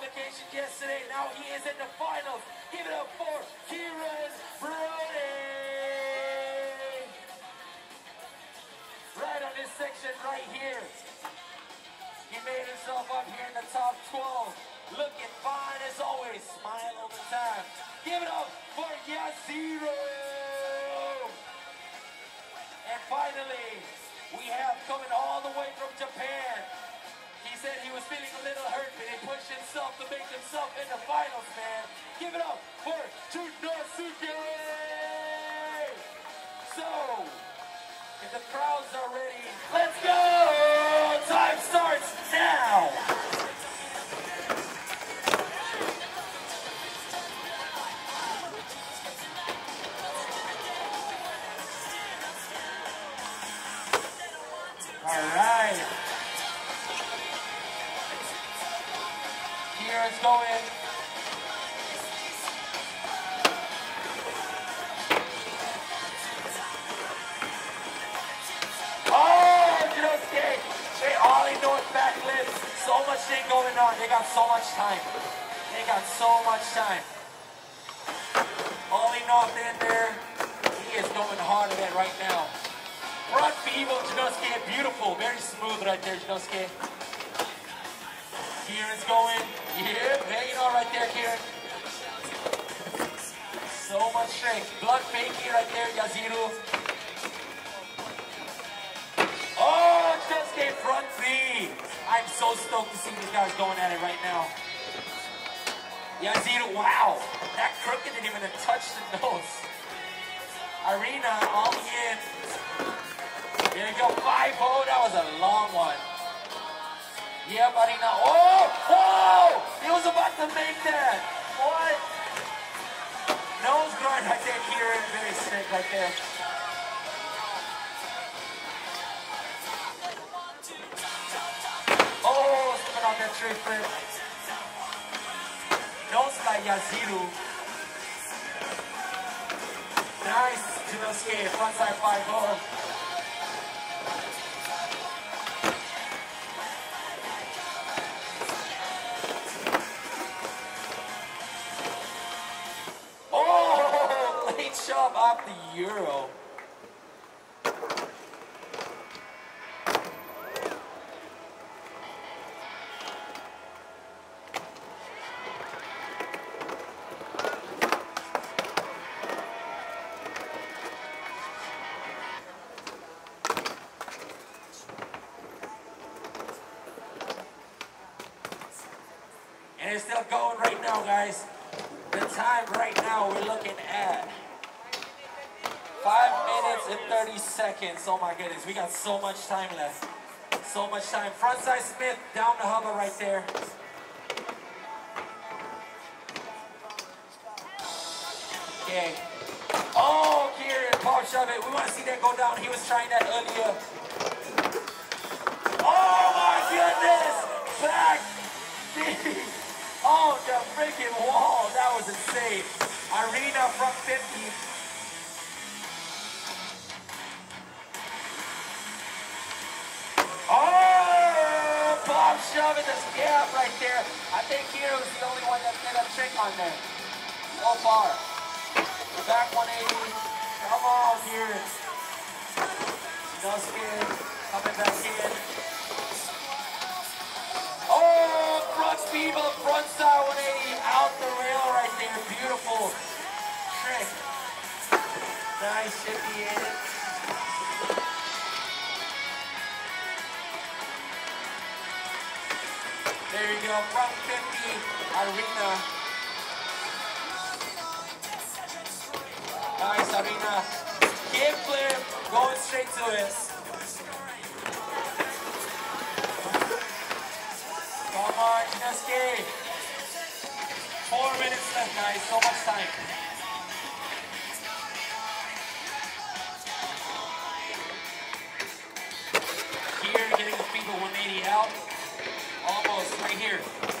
qualification yesterday. Now he is in the finals. Give it up for Kieran Brody. Right on this section right here. He made himself up here in the top 12. Looking fine as always. Smile all the time. Give it up for Yaziro. And finally, we have coming all the way from Japan. He said he was feeling a little hurt, but he pushed himself to make himself in the finals, man. Give it up for Junosuke! So, if the crowds are ready, let's go! Time starts now! Alright. Here it's going. Oh, Junosuke! They all ignore backflips. So much thing going on. They got so much time. They got so much time. Ollie knocked in there. He is going hard at it right now. Front feeble, Junosuke, beautiful, very smooth right there, Junosuke. Kieran's going, yeah, hanging on right there, Kieran. So much strength, blood faking right there, Yaziro. Oh, Junosuke, front three. I'm so stoked to see these guys going at it right now. Yaziro, wow, that crook didn't even touch the nose. Arena, all in. There you go, 5-0, that was a long one. Yeah, buddy, now, oh, whoa! He was about to make that. What? Nose grind right there, Kieran, very sick right there. Oh, stepping on that tree flip. Nose by Yaziro. Nice, Junosuke, frontside 5-0. Shove off the Euro. And it's still going right now, guys. The time right now we're looking at 5 minutes and 30 seconds. Oh my goodness, we got so much time left. So much time. Frontside Smith down the hover right there. Okay. Oh, Kieran, pop shove it. We want to see that go down. He was trying that earlier. Oh my goodness! Back! Oh, the freaking wall. That was insane. Arena from 50. Oh, Bob shoving the scab right there. I think Kieran was the only one that did a trick on there so far. Back 180. Come on, Kieran. No skin. Coming back in. Oh, front feeble, front side 180. Out the rail right there. Beautiful trick. Nice shifty in it. There you go, front 50, Arena. Nice, Arena. Kick flip, going straight to it. Come on, Junosuke. 4 minutes left, guys, so much time. Here, getting the feeble 180 out. Almost right here.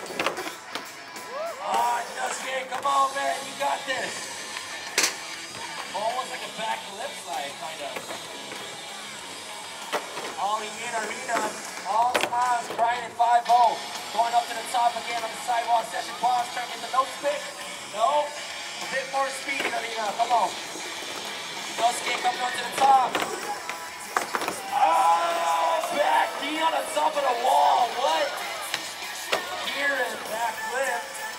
Ah, Junosuke, come on, man, you got this. Almost like a back lip slide, kind of. Ollie in Arena, all smiles, Brian at 5-0. Going up to the top again on the sidewalk session boss. Trying to get the no spin. No. A bit more speed, Arena. Come on. No skate coming up to the top. Oh, back knee on the top of the wall. What? Here and back flip.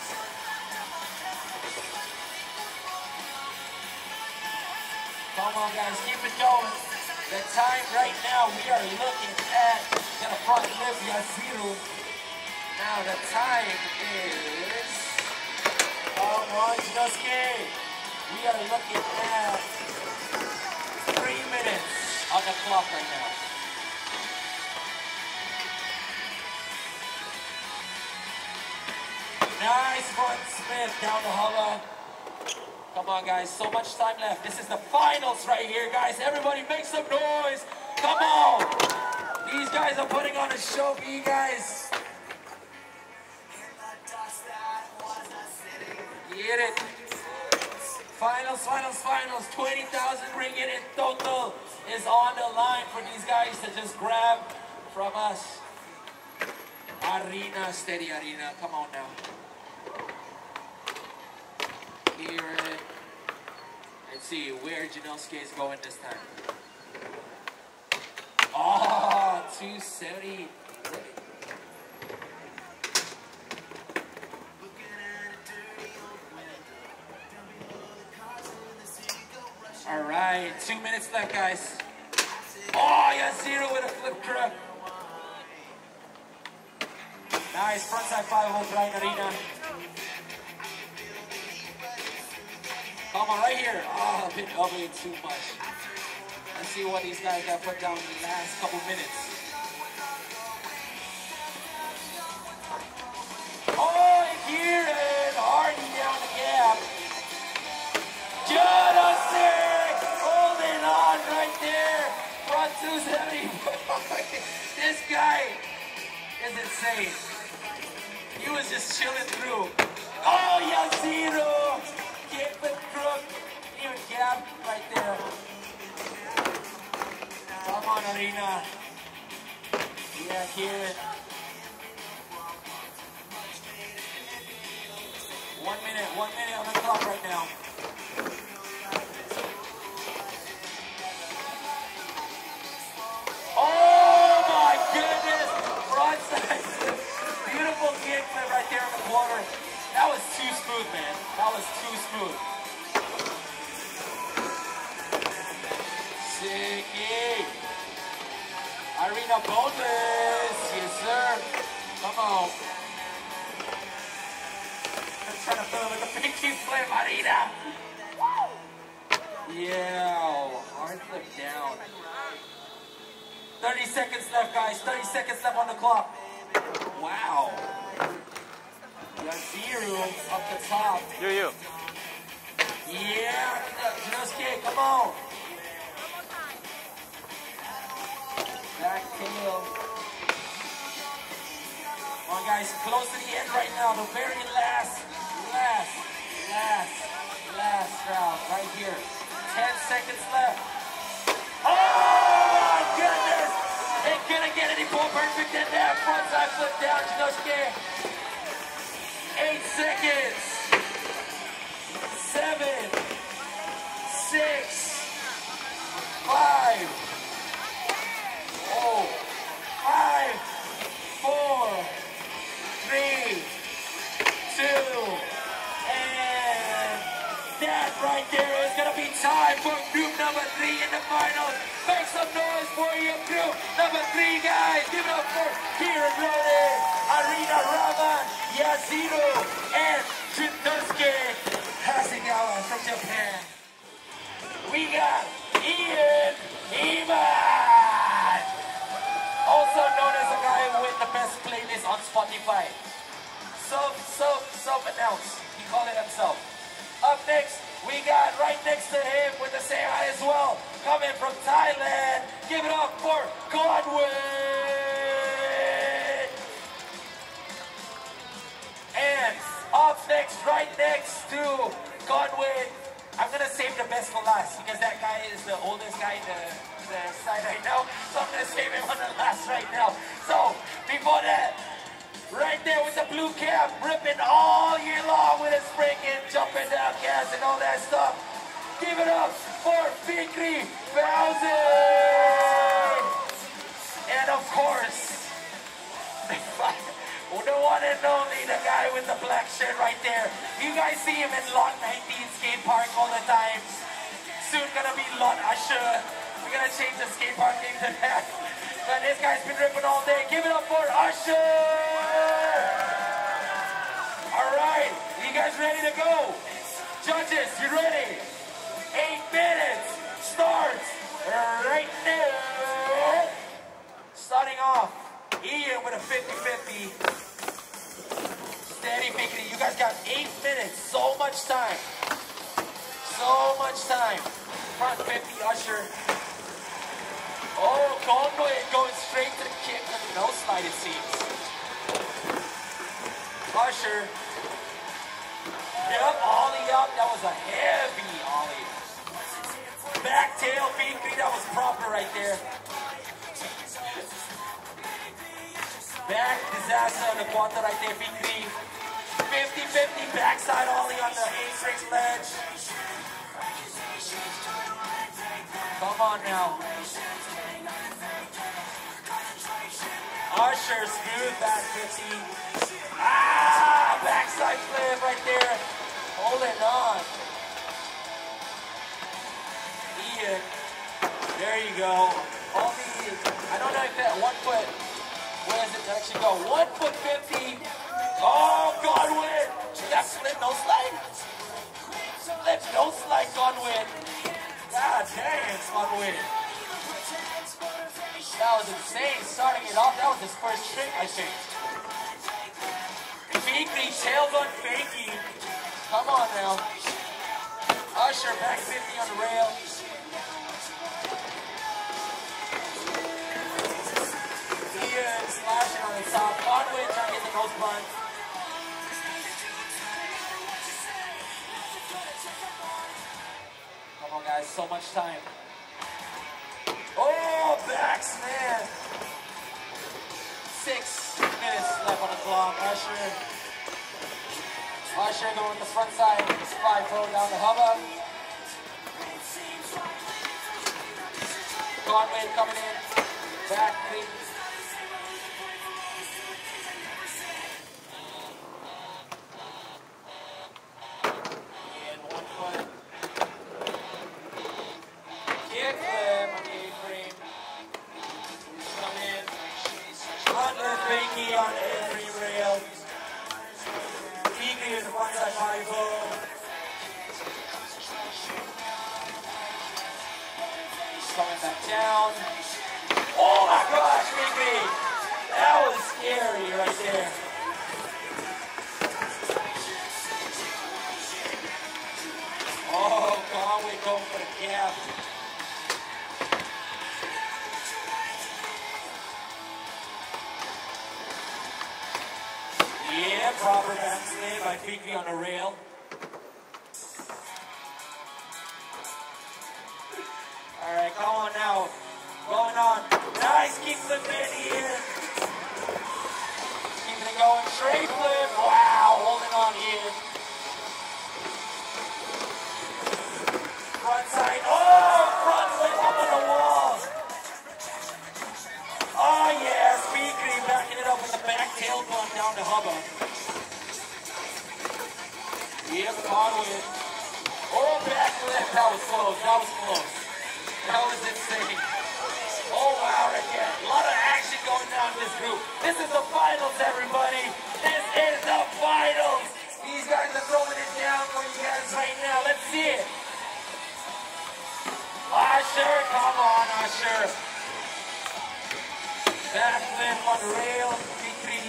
Come on, guys, keep it going. The time right now, we are looking at the front lip, Yaziru. Now the time is, come on, Jinosuke. We are looking at 3 minutes on the clock right now. Nice front spin down the hollow. Come on, guys, so much time left. This is the finals right here, guys. Everybody make some noise. Come on. These guys are putting on a show for you guys. Get it. Finals, finals, finals. 20,000 ringgit in total is on the line for these guys to just grab from us. Arena, steady Arena. Come on now. Hear it. Let's see where Jinosuke is going this time. Oh, 270. All right, 2 minutes left, guys. Oh, Yaziru with a flip crook. Nice frontside 5-0 Brian Arena. Come on, right here. Oh, a bit ugly too much. Let's see what these guys got put down in the last couple minutes. Oh, here and Hardy down the gap. Jinosuke holding on right there. Front 270. This guy is insane. He was just chilling through. Oh, Yaziru. Kick the crook. Even gap right there. Come on, Arena. Yeah, hear it. 1 minute on the clock right now. Oh my goodness! Frontside. Beautiful kick flip right there in the corner. That was too smooth, man. That was too smooth. Sicky. Arena boneless. Yes, sir. Come on. I'm trying to throw like a pinky flip, Arena. Yeah. Hard flip down. 30 seconds left, guys. 30 seconds left on the clock. Wow. Yaziru up the top. You. Yeah, Jinosuke, come on. Back tail. Come on, guys, close to the end right now. The very last round right here. 10 seconds left. Oh my goodness! They couldn't get any more perfect than that. Frontside flip down, Jinosuke. 8 seconds. 7, 6, 5. Oh, 5, 4, 3, 2, and that right there is gonna be time for group number 3 in the finals. Make some noise for your group number 3, guys. Give it up for Kieran Rode, Arena Raman, Yaziru, and Jinosuke Hasegawa from Japan. We got Ian Iman, also known as the guy who win the best playlist on Spotify. Self-announced. He called it himself. Up next, we got right next to him with the same eye as well, coming from Thailand. Give it up for Godwin. And up next, right next to Godwin, I'm gonna save the best for last because that guy is the oldest guy in the side right now. So I'm gonna save him on the last right now. So before that, right there. Cam ripping all year long with his freaking jumping down gas and all that stuff. Give it up for Fikri Bowser! And of course, the one and only, the guy with the black shirt right there. You guys see him in Lot 19 skate park all the time. Soon gonna be Lot Usher. We're gonna change the skate park name to that. But this guy's been ripping all day. Give it up for Usher! Alright, you guys ready to go? Judges, you ready? 8 minutes starts right now. Starting off, Ian with a 50-50. Steady picking. You guys got 8 minutes. So much time. So much time. Front 50, Usher. Oh, Conway going straight to the kick with no slide, it seems. Usher. Yep, ollie up. That was a heavy ollie. Back tail, Fikri. That was proper right there. Back disaster on the quarter right there, Fikri. 50-50 backside ollie on the A-string ledge. Come on now. Usher, smooth back 50. Ah, backside flip right there. Holding on. Ian, there you go. Only, I don't know if that 1 foot, where does it actually go? 1 foot 50. Oh, Godwin. That flip, no slide. Flip, no slide, Godwin. God dang, Godwin. That was insane. Starting it off, that was his first trick, I think. Fikri, tailbone fakie. Come on now. Usher, back 50 on the rail. Ian slashing on the top. Godwin trying to get the nose blunt. Come on, guys, so much time. Oh, back smash. 6 minutes left on the clock. Usher going with the front side. 5-0 down the hubba. Conway coming in. Back three. And 1 foot. Kick flip on the A-frame. Come in. Under fakie on every rail. Fikri is the front side 5-0. Coming back down. Oh my gosh, Fikri! That was scary right there. Oh, Conway going for the gap. Yeah, proper back slid by Fikri on the rail. Alright, come on now. Going on. Nice kick flip in here. Keeping it going. Straight flip. Wow, holding on here. Front side. Oh, front flip up on the wall. Oh, yes. Fikri backing it up with the back tail blunt down the hubba. Yep, Conway. Oh, back flip. That was close. That was close. That was insane. Oh, wow, right there. A lot of action going down in this group. This is the finals, everybody. This is the finals. These guys are throwing it down for you guys right now. Let's see it. Usher, come on, Usher. Back flip on the rail. Fikri.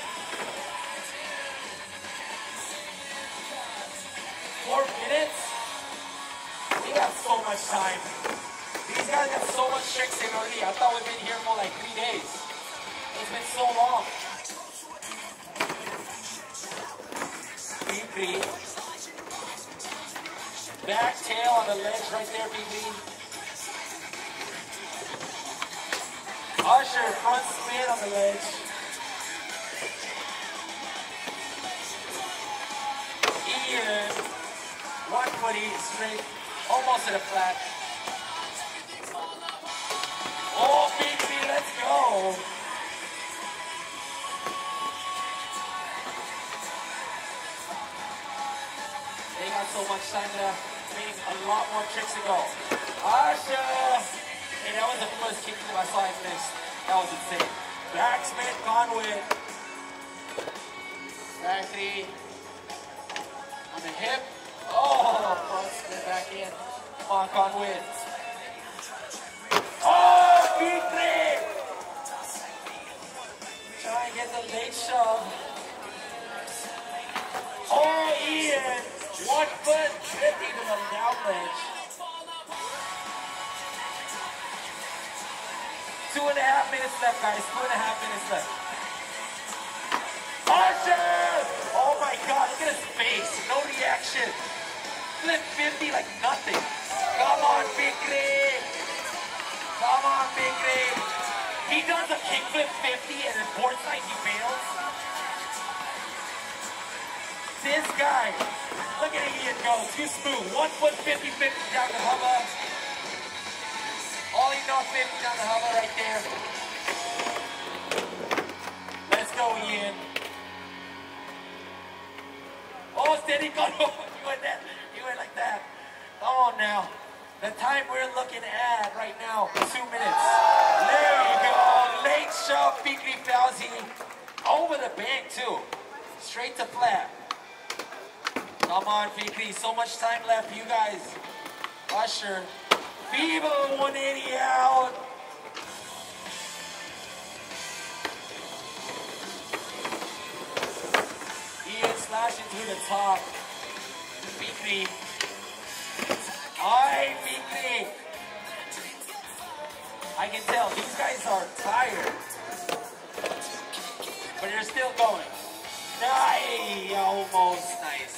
4 minutes. We got so much time. These guys got so much tricks in already. I thought we've been here for like 3 days. It's been so long. Fikri. Back tail on the ledge right there, Fikri. Usher, front spin on the ledge. straight, almost to the flat. Oh, baby, let's go. They got so much time left, meaning a lot more tricks to go. Asha! Hey, that was the first kick I saw I missed. That was insane. Backsmith gone with. Back three. On the hip. Oh, front split back in. Come on, Conway. Oh, big three! Try and get the late shove. Oh, Ian! 1 foot, trip even on the down ledge. 2.5 minutes left, guys. 2.5 minutes left. Usher! Oh my God, look at his face. No reaction. Flip 50 like nothing. Come on, Big Ray. Come on, Big Ray. He does a kickflip 50 and then board side he fails. This guy, look at Ian go. Too smooth. 1 foot 50, 50 down the hubba. All he knows 50 down the hubba right there. Let's go, Ian. Oh, steady, go. You went that. You went like that. Come on now. The time we're looking at right now, 2 minutes. There you go. Late shove, Fikri Fauzi. Over the bank, too. Straight to flat. Come on, Fikri. So much time left for you guys. Usher. Feeble 180 out. Ian slashing through the top. Fikri. Alright, Fikri. I can tell these guys are tired. But you're still going. Nice. Almost nice.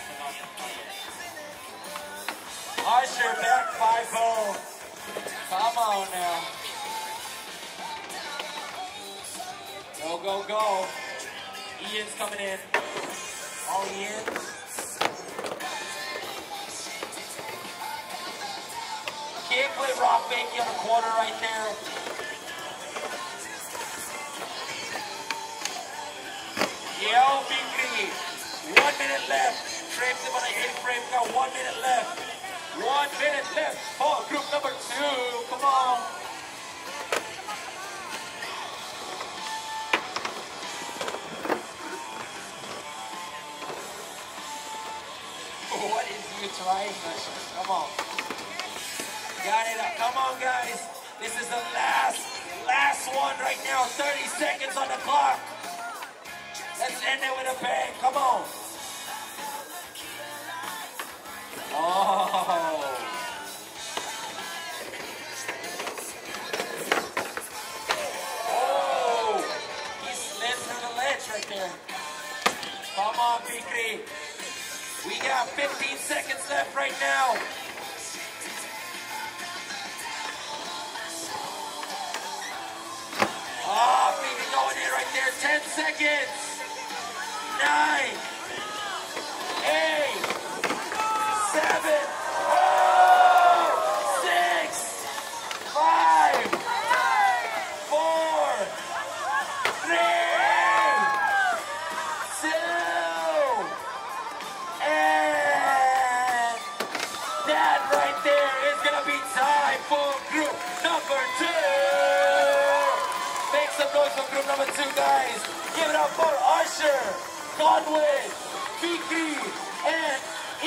Usher back 5-0. Come on now. Go, go, go. Ian's coming in. All Ian. Can't play rock banky on the corner right there. Yo, Bigri. 1 minute left. Traps him on the A-frame. Got 1 minute left. 1 minute left. Oh, group number 2. Come on. What is you trying, Usher? Come on. Got it up. Come on, guys. This is the last one right now. 30 seconds on the clock. Let's end it with a bang. Come on. Oh. Oh. He slid through the ledge right there. Come on, Fikri. We got 15 seconds left right now. Oh, Fikri going in right there. 10 seconds. 9, 8, 7, 6, 5, 4, 3, 2, and that right there is gonna be time for group number 2. Make some noise for group number 2, guys. Give it up for Usher, Conway, Fikri, and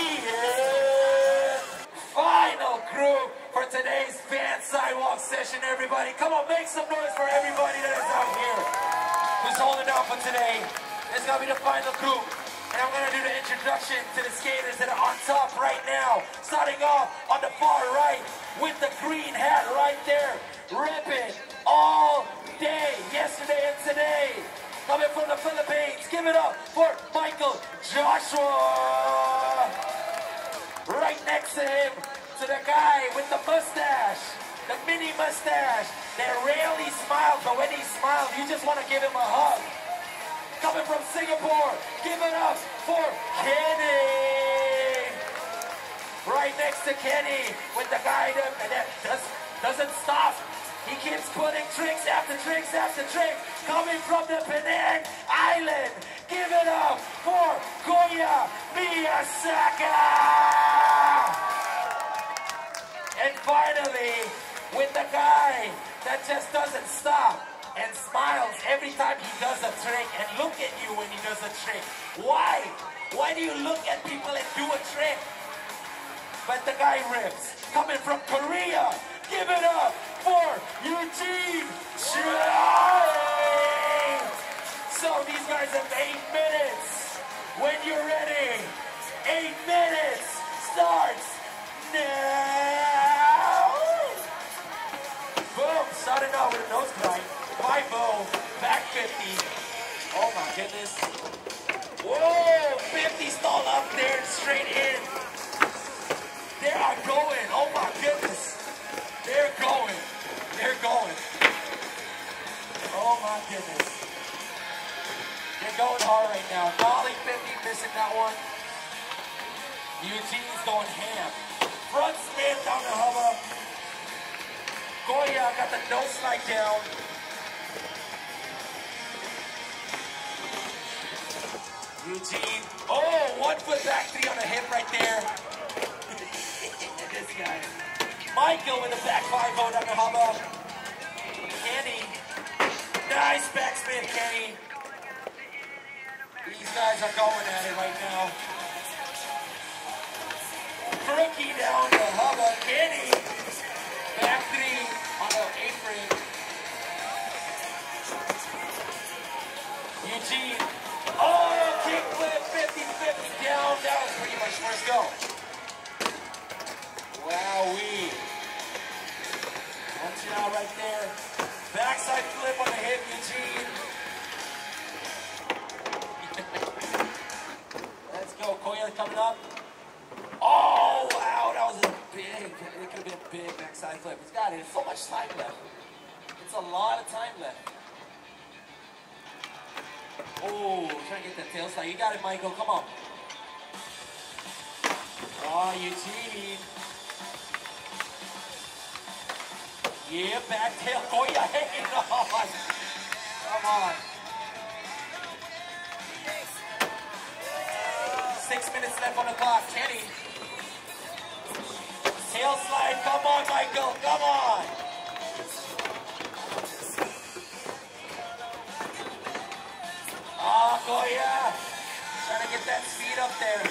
Ian. Final group for today's Vans Sidewalk session, everybody. Come on, make some noise for everybody that is out here who's holding out for today. It's gonna be the final group, and I'm gonna do the introduction to the skaters that are on top right now. Starting off on the far right with the green hat right there, ripping all day, yesterday and today. Coming from the Philippines, give it up for Michael Joshua. Right next to him, to the guy with the mustache, the mini mustache that rarely smiles, but when he smiles, you just want to give him a hug. Coming from Singapore, give it up for Kenny. right next to Kenny with the guy that doesn't stop. He keeps putting tricks after tricks after tricks coming from the Penang Island. Give it up for Koya Miyasaka! And finally, with the guy that just doesn't stop and smiles every time he does a trick, and look at you when he does a trick. Why? Why do you look at people and do a trick? But the guy rips. Coming from Korea, give it up for Eugene Choi! So these guys have 8 minutes. When you're ready, 8 minutes starts now! Boom, started out with a nose grind. 5-0, back 50. Oh my goodness. Whoa, 50 stall up there and straight in. They are going, oh my goodness. They're going. They're going. Oh my goodness. They're going hard right now. Molly 50 missing that one. Eugene's going ham. Front spin down the hubba. Goya got the nose slide down. Eugene. Oh, 1 foot back 3 on the hip right there. This guy. Michael with a back 5-0 down the hubba. Kenny. Nice backspin, Kenny. These guys are going at it right now. Crookie down the hubba. Kenny. Back 3 on the apron. Eugene. Oh, kickflip 50-50 down. That was pretty much first go. Wowee. Punch it out right there. Backside flip on the hip, Eugene. Let's go. Koya coming up. Oh, wow. That was a big, it could have been a big backside flip. He's got it. There's so much time left. It's a lot of time left. Oh, trying to get that tail slide. You got it, Michael. Come on. Oh, Eugene. Yeah, back tail. Oh, yeah, hanging on. Come on. 6 minutes left on the clock. Kenny. Tail slide. Come on, Michael. Come on. Oh, Goya. Trying to get that speed up there.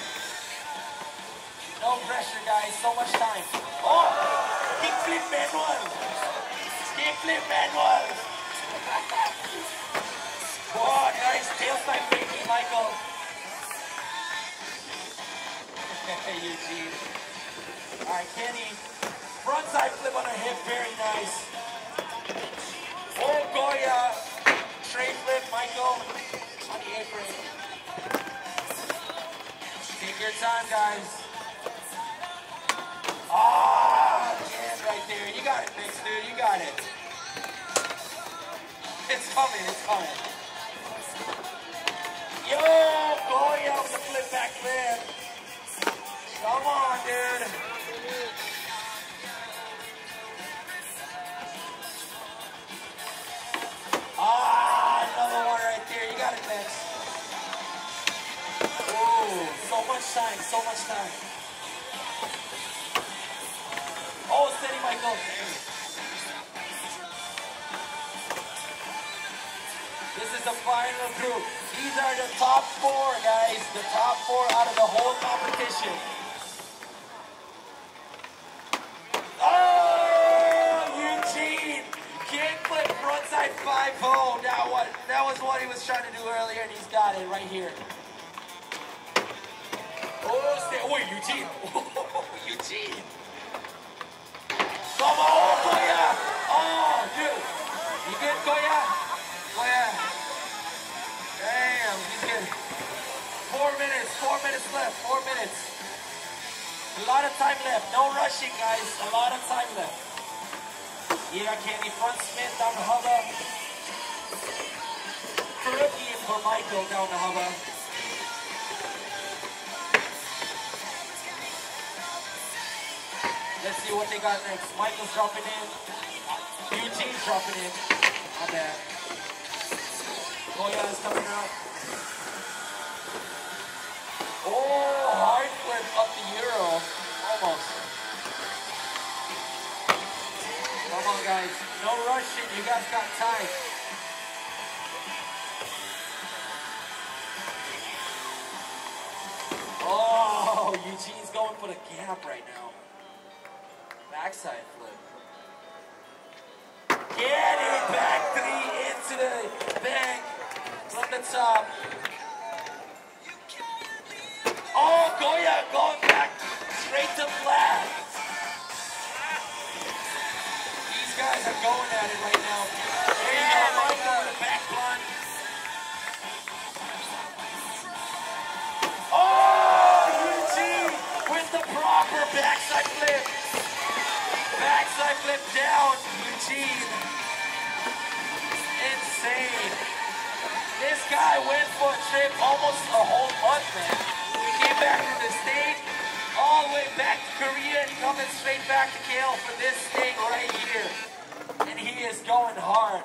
No pressure, guys. So much time. Oh, kickflip manual. Kickflip manual. Oh, nice tail slide faking, Michael. Eugene. All right, Kenny. Frontside flip on her hip. Very nice. Oh, Goya. Straight flip, Michael. On the apron. Take your time, guys. Ah, again, right there. You got it, Mix, dude. You got it. It's coming. It's coming. Yo, Goya with the flip back flip. Come on, dude. Ah, another one right there. You got it, Mix. Oh, so much time. So much time. Oh, steady, Michael. This is the final group. These are the top 4, guys. The top 4 out of the whole competition. Oh, Eugene. Kickflip frontside 5-0. That was what he was trying to do earlier, and he's got it right here. Oh, Eugene. Eugene. Come on, Koya! Oh, dude. You good, Koya? Koya. Damn, he's good. 4 minutes left, 4 minutes. A lot of time left. No rushing, guys. A lot of time left. Yeah, Kenny. Front spin down the hubba. Rookie for Michael down the hubba. see what they got next. Michael's dropping in. Eugene's dropping in. My bad. Goya is coming out. Oh, hard flip up the Euro. Almost. Come on, guys. No rushing. You guys got time. Oh, Eugene's going for the gap right now. Backside flip. Get it! Back three into the bank from the top. Oh, Goya going back straight to flat. These guys are going at it right now. There you go, Michael with a back blunt. Oh, Eugene with the proper backside flip. Backside flip down, Eugene. Insane. This guy went for a trip almost a whole month, man. He came back from the States, all the way back to Korea, and coming straight back to KL for this thing right here. And he is going hard.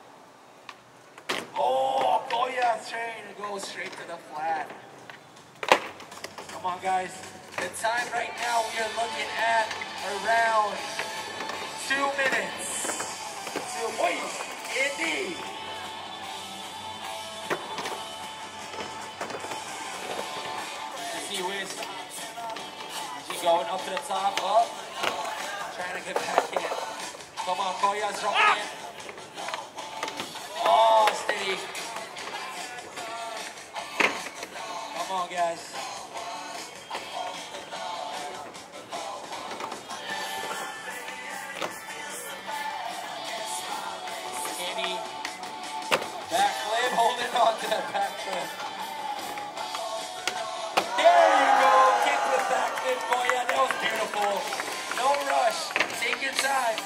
Oh, Goya trying to go straight to the flat. Come on, guys. The time right now, we are looking at around 2 minutes. Wait, indeed. Let's see where's he going up to the top, up. Trying to get back in. Come on, Goya's dropping in. Oh, steady. Come on, guys. Holding on to that back flip. There you go. Kick with back flip. Oh yeah, that was beautiful. No rush. Take your time.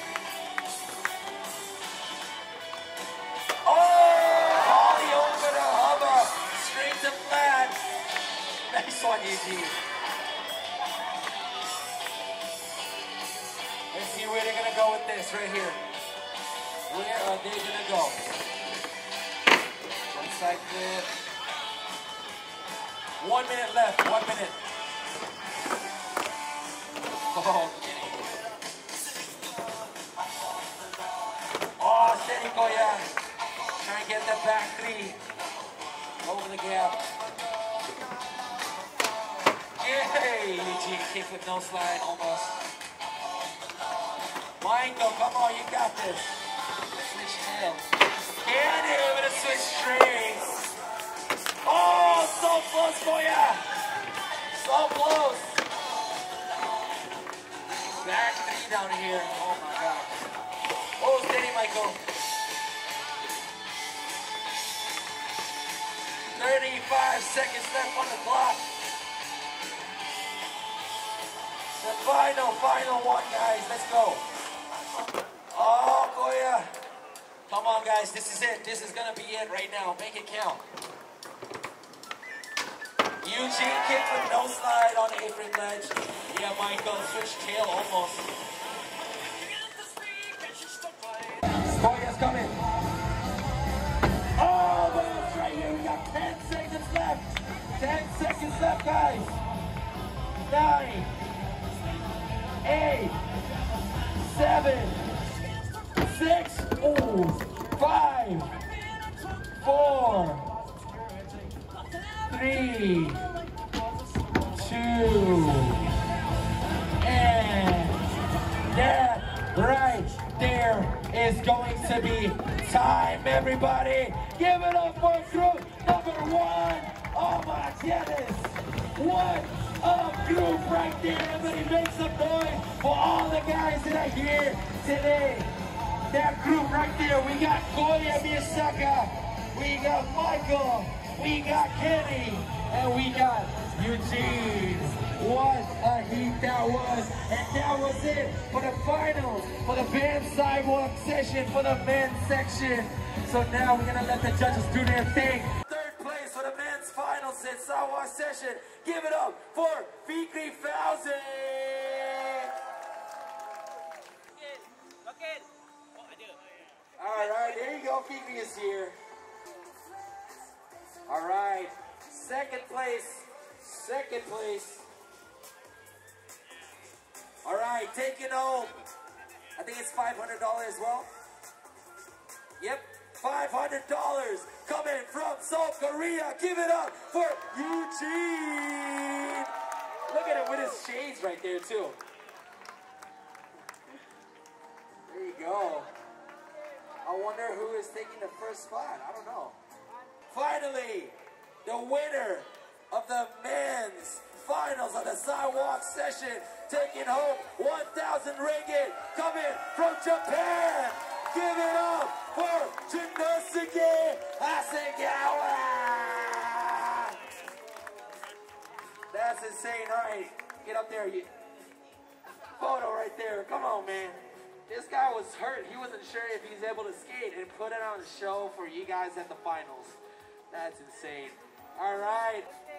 Oh! Ollie over the hubba. Straight to flat. Nice one, Eugene. Let's see where they're gonna go with this right here. Where are they gonna go? Side flip. 1 minute left. 1 minute. Oh, oh, steady, Goya. Try and get that back three. Over the gap. Yay! Eugene kick with no slide, almost. Michael, come on, you got this. Switch tail. Get it with a switch string. Oh, so close, Goya. So close. Back three down here. Oh my God. Oh, steady, Michael. 35 seconds left on the clock. The final one, guys. Let's go. Oh, Goya. Come on, guys, this is it. This is gonna be it right now. Make it count. Eugene kick with no slide on apron ledge. Yeah, Michael, switch tail almost. Goya's coming. Oh, that's right here. We got 10 seconds left. 10 seconds left, guys. 9, 8, 7, 6, 5, 4, 3, 2, and that right there is going to be time, everybody. Give it up for group number 1. Oh my goodness. What a group right there. Everybody make some noise for all the guys that are here today. That group right there, we got Goya Miyasaka, we got Michael, we got Kenny, and we got Eugene. What a heat that was. And that was it for the finals, for the Vans Sidewalk Session, for the men's section. So now we're gonna let the judges do their thing. Third place for the men's finals in Sidewalk Session. Give it up for Fikri Fauzi. All right, there you go. Fifi is here. All right, second place. Second place. All right, taking home. I think it's $500 as well. Yep, $500 coming from South Korea. Give it up for Eugene. Look at him with his shades right there too. There you go. I wonder who is taking the first spot. I don't know. Finally, the winner of the men's finals of the Sidewalk Session, taking home 1,000 ringgit, coming from Japan. Give it up for Jinosuke Hasegawa. That's insane. All right, get up there. Photo right there. Come on, man. This guy was hurt. He wasn't sure if he's able to skate and put it on a show for you guys at the finals. That's insane. All right.